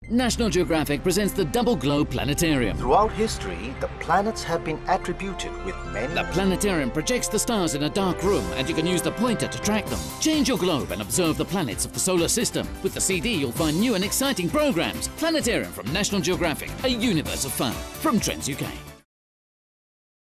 National Geographic presents the Double Glow Planetarium. Throughout history, the planets have been attributed with many... The planetarium projects the stars in a dark room, and you can use the pointer to track them. Change your globe and observe the planets of the solar system. With the CD, you'll find new and exciting programs. Planetarium from National Geographic, a universe of fun. From Trends UK.